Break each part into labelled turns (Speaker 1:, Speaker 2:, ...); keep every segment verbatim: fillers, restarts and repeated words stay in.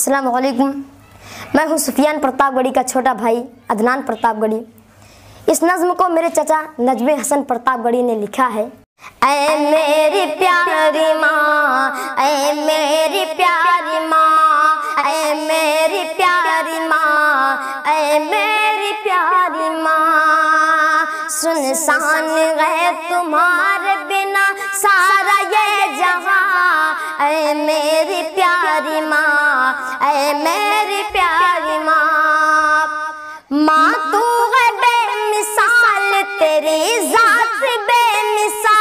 Speaker 1: अस्सलाम वालेकुम। मैं हूँ सुफियान प्रतापगढ़ी का छोटा भाई अदनान प्रतापगढ़ी। इस नज़्म को मेरे चचा नजमे हसन प्रतापगढ़ी ने लिखा है। ऐ मेरी प्यारी माँ, ऐ मेरी प्यारी माँ, ऐ मेरी प्यारी माँ, ऐ मेरी प्यारी माँ, सुनसान है तुम्हारे बिना सारा ये जहाँ। ऐ मेरी प्यारी माँ, ऐ मेरी प्यारी माँ, माँ तू है बेमिसाल, तेरी जात बेमिसाल,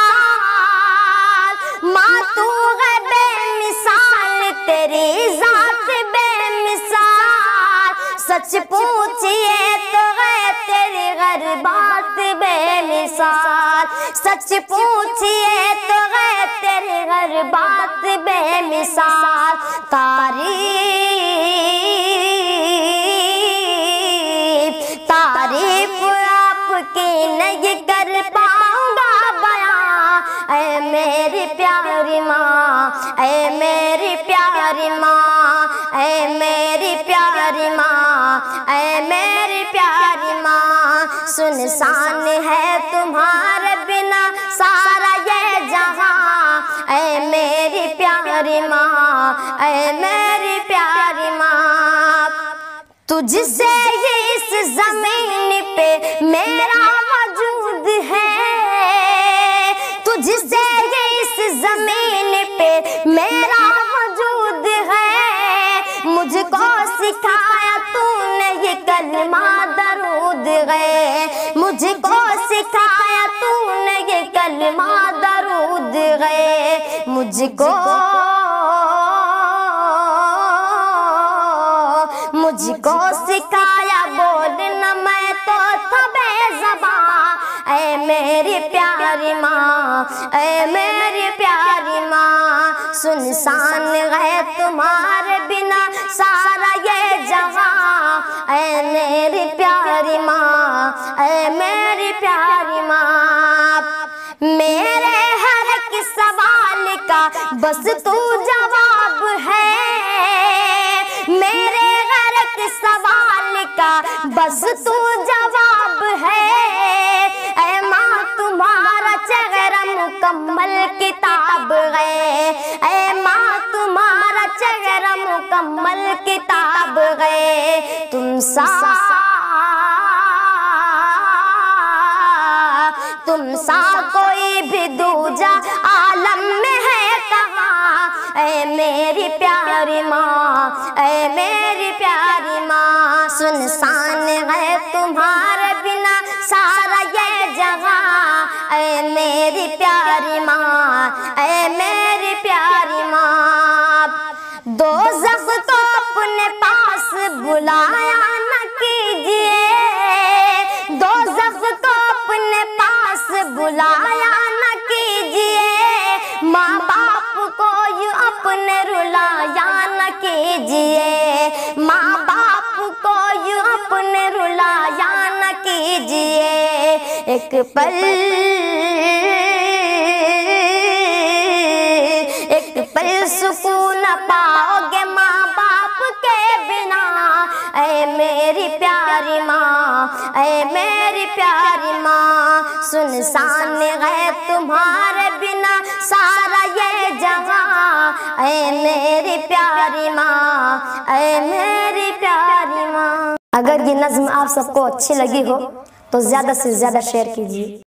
Speaker 1: माँ तू है बेमिसाल, तेरी जात बेमिसाल, सच पूछिए तो है तेरी हर बात बेमिसाल, सच पूछिए तो है तेरी हर बात बेमिसाल। तारीफ तारीफ आपकी नहीं कर पाऊंगा बयां। ऐ मेरी प्यारी माँ, ऐ मेरी प्यारी माँ, ऐ मेरी प्यारी माँ, ऐ मेरी प्यारी माँ, सुनसान है तुम्हारे बिना सारा ये जहाँ। ऐ मेरी प्यारी माँ, ऐ मेरी प्यारी माँ, तुझसे ही इस जमीन पे मेरा वजूद है, तुझसे ही इस जमीन पे मेरा वजूद है, मुझको सिखाया तूने ये कलमा दरूद है, मुझको सिखाया तूने ये कलमा दरूद है, मुझको मुझको सिखाया बोलना मैं तो था बेज़बान। ऐ मेरी प्यारी माँ, ऐ मेरी प्यारी माँ, सुनसान है तुम्हारे बिना सारा ये जहाँ। ऐ मेरी प्यारी माँ, ऐ मेरी प्यारी माँ, मेरे हर एक सवाल का बस तू जवाब है, मेरे सवाल का बस तू जवाब है। ऐ माँ तुम्हारा चेहरा मुकम्मल किताब है, ऐ माँ तुम्हारा चेहरा मुकम्मल किताब है, तुम सा तुम सा कोई भी दूजा आलम में है कहाँ। ऐ मेरी प्यारी माँ, ऐ मेरी प्यारी माँ, सुनसान है तुम्हारे बिना सारा ये जहाँ। ऐ मेरी प्यारी माँ, ऐ मेरी प्यारी माँ, दोज़ख को अपने पास बुलाया न कीजिए, दोज़ख को अपने पास बुलाया न कीजिए, माँ बाप को यूँ अपने रुलाया न कीजिए, माँ बाप को यूँ अपने रुलाया न कीजिए, एक पल एक पल सुकून पाओगे माँ बाप के बिना। ऐ मेरी प्यारी माँ, ऐ मेरी प्यारी माँ, सुनसान है तुम्हारे बिना सारा ये जहाँ। ऐ मेरी प्यारी माँ, ऐ मेरी प्यारी माँ। अगर ये नज़्म आप सबको अच्छी लगी हो तो ज़्यादा से ज़्यादा शेयर कीजिए।